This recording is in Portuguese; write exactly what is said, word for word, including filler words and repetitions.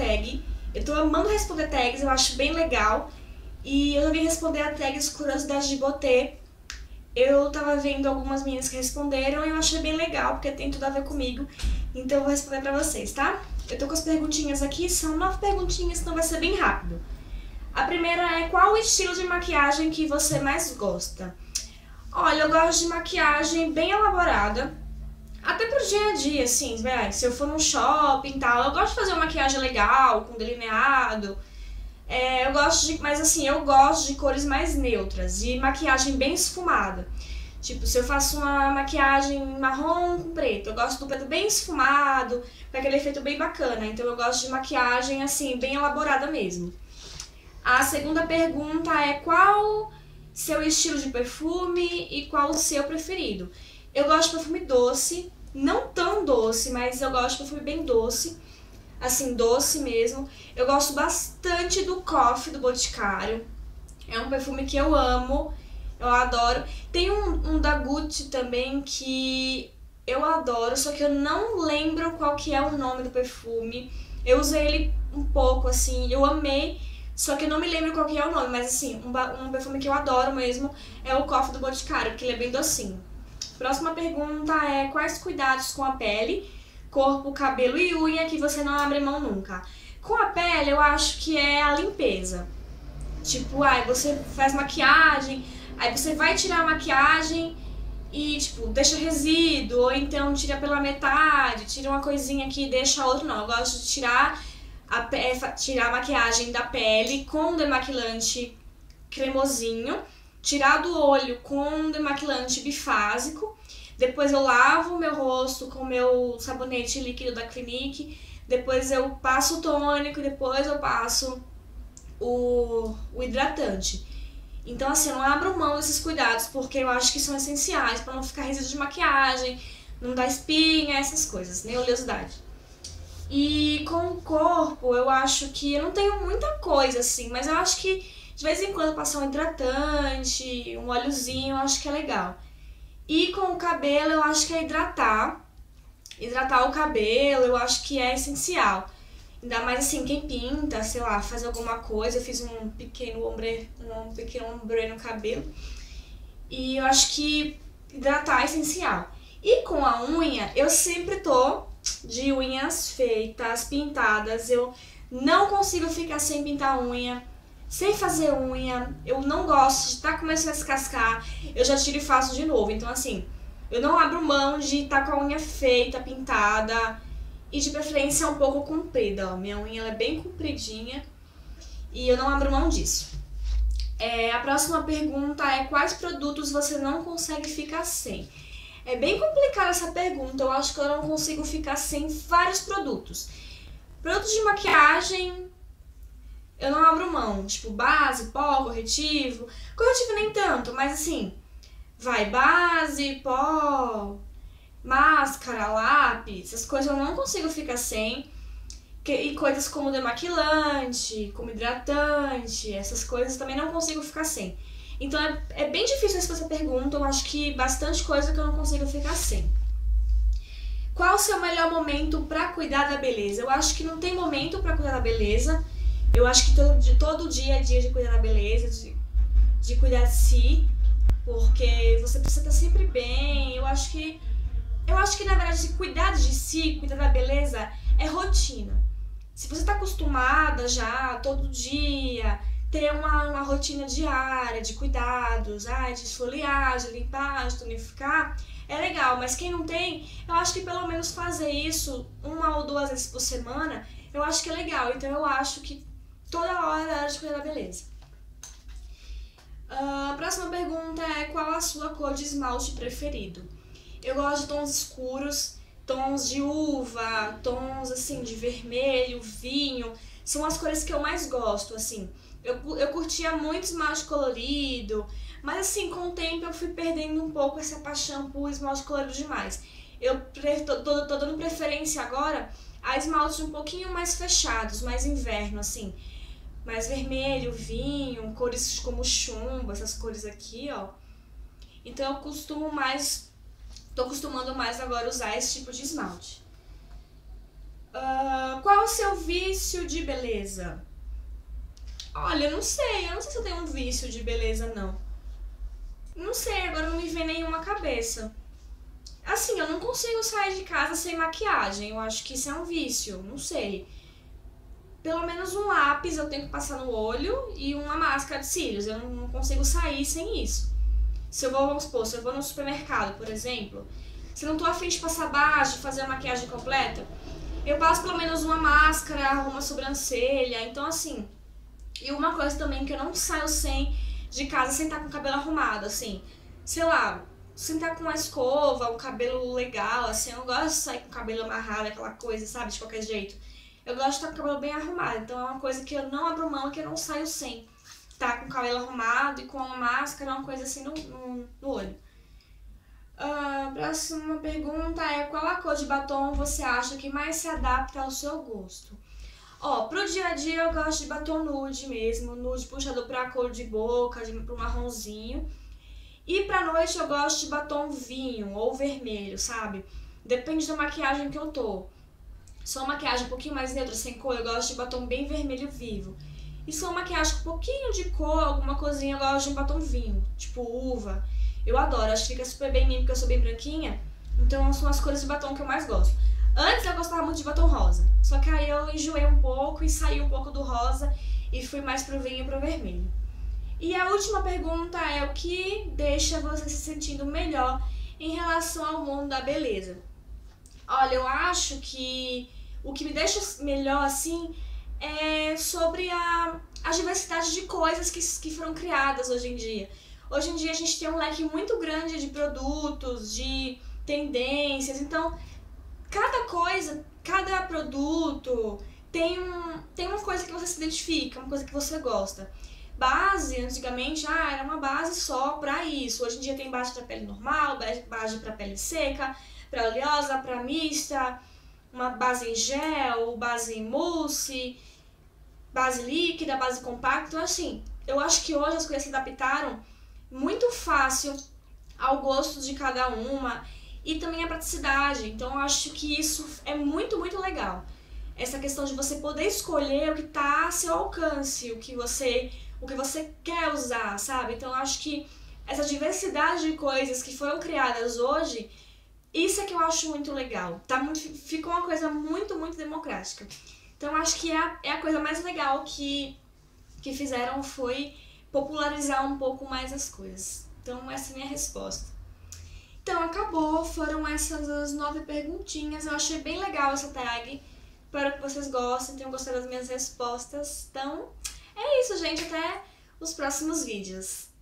tag. Eu tô amando responder tags, eu acho bem legal. E eu já vim responder a tags Curiosidades de Botê. Eu tava vendo algumas meninas que responderam e eu achei bem legal, porque tem tudo a ver comigo. Então eu vou responder pra vocês, tá? Eu tô com as perguntinhas aqui, são nove perguntinhas, então vai ser bem rápido. A primeira é: qual o estilo de maquiagem que você mais gosta? Olha, eu gosto de maquiagem bem elaborada, até pro dia a dia, assim, véio, se eu for num shopping e tal, eu gosto de fazer uma maquiagem legal, com delineado, é, eu gosto de, mas assim, eu gosto de cores mais neutras, de maquiagem bem esfumada. Tipo, se eu faço uma maquiagem marrom com preto, eu gosto do preto bem esfumado, com aquele efeito bem bacana, então eu gosto de maquiagem, assim, bem elaborada mesmo. A segunda pergunta é: qual seu estilo de perfume e qual o seu preferido? Eu gosto de perfume doce, não tão doce, mas eu gosto de perfume bem doce, assim, doce mesmo. Eu gosto bastante do Coffee do Boticário, é um perfume que eu amo, eu adoro. Tem um, um da Gucci também que eu adoro, só que eu não lembro qual que é o nome do perfume. Eu usei ele um pouco, assim, eu amei, só que eu não me lembro qual que é o nome, mas assim, um, um perfume que eu adoro mesmo é o Coffee do Boticário, porque ele é bem docinho. Próxima pergunta é: quais cuidados com a pele, corpo, cabelo e unha que você não abre mão nunca? Com a pele, eu acho que é a limpeza. Tipo, ai, você faz maquiagem, aí você vai tirar a maquiagem e, tipo, deixa resíduo, ou então tira pela metade, tira uma coisinha aqui e deixa a outra. Não, eu gosto de tirar a, tirar a maquiagem da pele com demaquilante cremosinho, tirar do olho com demaquilante bifásico, depois eu lavo meu rosto com meu sabonete líquido da Clinique, depois eu passo o tônico e depois eu passo o, o hidratante. Então assim, eu não abro mão desses cuidados porque eu acho que são essenciais para não ficar resíduo de maquiagem, não dar espinha, essas coisas, nem oleosidade. E com o corpo, eu acho que eu não tenho muita coisa assim, mas eu acho que de vez em quando passar um hidratante, um óleozinho, eu acho que é legal. E com o cabelo, eu acho que é hidratar. Hidratar o cabelo, eu acho que é essencial. Ainda mais assim, quem pinta, sei lá, faz alguma coisa. Eu fiz um pequeno ombre, um pequeno ombre no cabelo. E eu acho que hidratar é essencial. E com a unha, eu sempre tô de unhas feitas, pintadas. Eu não consigo ficar sem pintar a unha, sem fazer unha. Eu não gosto de estar tá começando a descascar, eu já tiro e faço de novo. Então assim, eu não abro mão de estar tá com a unha feita, pintada, e de preferência um pouco comprida, ó. Minha unha ela é bem compridinha e eu não abro mão disso. É, a próxima pergunta é: quais produtos você não consegue ficar sem? É bem complicada essa pergunta, eu acho que eu não consigo ficar sem vários produtos. Produtos de maquiagem, eu não abro mão, tipo base, pó, corretivo. Corretivo nem tanto, mas assim, vai base, pó, máscara, lápis, essas coisas eu não consigo ficar sem. E coisas como demaquilante, como hidratante, essas coisas também não consigo ficar sem. Então é, é bem difícil essa pergunta, eu acho que bastante coisa que eu não consigo ficar sem. Qual o seu melhor momento pra cuidar da beleza? Eu acho que não tem momento pra cuidar da beleza. Eu acho que todo, de, todo dia é dia de cuidar da beleza, de, de cuidar de si, porque você precisa estar sempre bem. Eu acho que, eu acho que na verdade, cuidar de si, cuidar da beleza é rotina. Se você está acostumada já, todo dia, ter uma, uma rotina diária de cuidados, ah, de esfoliar, de limpar, de tonificar, é legal. Mas quem não tem, eu acho que pelo menos fazer isso uma ou duas vezes por semana, eu acho que é legal. Então eu acho que toda hora é hora de cuidar da beleza. Uh, a próxima pergunta é: qual a sua cor de esmalte preferido? Eu gosto de tons escuros, tons de uva, tons assim de vermelho, vinho, são as cores que eu mais gosto, assim. Eu, eu curtia muito esmalte colorido, mas assim, com o tempo eu fui perdendo um pouco essa paixão por esmalte colorido demais. Eu tô, tô, tô dando preferência agora a esmaltes um pouquinho mais fechados, mais inverno, assim. Mais vermelho, vinho, cores como chumbo, essas cores aqui, ó. Então eu costumo mais... Tô acostumando mais agora a usar esse tipo de esmalte. Uh, qual é o seu vício de beleza? Olha, eu não sei. Eu não sei se eu tenho um vício de beleza, não. Não sei, agora não me vem nenhuma cabeça. Assim, eu não consigo sair de casa sem maquiagem. Eu acho que isso é um vício, não sei. Pelo menos um lápis eu tenho que passar no olho e uma máscara de cílios. Eu não consigo sair sem isso. Se eu vou, vamos supor, se eu vou no supermercado, por exemplo, se eu não tô afim de passar baixo, de fazer a maquiagem completa, eu passo pelo menos uma máscara, uma sobrancelha. Então, assim... E uma coisa também que eu não saio sem de casa sem estar com o cabelo arrumado, assim. Sei lá, sem estar com uma escova, um cabelo legal, assim. Eu não gosto de sair com o cabelo amarrado, aquela coisa, sabe, de qualquer jeito. Eu gosto de estar com o cabelo bem arrumado. Então é uma coisa que eu não abro mão, que eu não saio sem. Tá com o cabelo arrumado e com uma máscara, uma coisa assim no, no, no olho. A uh, próxima pergunta é: qual a cor de batom você acha que mais se adapta ao seu gosto? Ó, pro dia a dia eu gosto de batom nude mesmo, nude puxado pra cor de boca, de, pro marronzinho. E pra noite eu gosto de batom vinho ou vermelho, sabe? Depende da maquiagem que eu tô. Se é uma maquiagem um pouquinho mais neutra, sem cor, eu gosto de batom bem vermelho vivo. E se é uma maquiagem com um pouquinho de cor, alguma coisinha, eu gosto de um batom vinho, tipo uva. Eu adoro, acho que fica super bem em mim porque eu sou bem branquinha. Então são as cores de batom que eu mais gosto. Antes eu gostava muito de batom rosa, só que aí eu enjoei um pouco e saí um pouco do rosa e fui mais pro vinho e pro vermelho. E a última pergunta é: o que deixa você se sentindo melhor em relação ao mundo da beleza? Olha, eu acho que o que me deixa melhor assim é sobre a, a diversidade de coisas que, que foram criadas hoje em dia. Hoje em dia a gente tem um leque muito grande de produtos, de tendências, então cada coisa, cada produto tem, um, tem uma coisa que você se identifica, uma coisa que você gosta. Base, antigamente, ah, era uma base só pra isso. Hoje em dia tem base pra pele normal, base pra pele seca, pra oleosa, pra mista, uma base em gel, base em mousse, base líquida, base compacta. Então, assim, eu acho que hoje as coisas se adaptaram muito fácil ao gosto de cada uma. E também a praticidade, então eu acho que isso é muito, muito legal. Essa questão de você poder escolher o que está a seu alcance, o que você, o que você quer usar, sabe? Então eu acho que essa diversidade de coisas que foram criadas hoje, isso é que eu acho muito legal. Tá muito, ficou uma coisa muito, muito democrática. Então eu acho que é a, é a coisa mais legal que, que fizeram foi popularizar um pouco mais as coisas. Então essa é a minha resposta. Então, acabou. Foram essas as nove perguntinhas. Eu achei bem legal essa tag. Espero que vocês gostem, tenham gostado das minhas respostas. Então, é isso, gente. Até os próximos vídeos.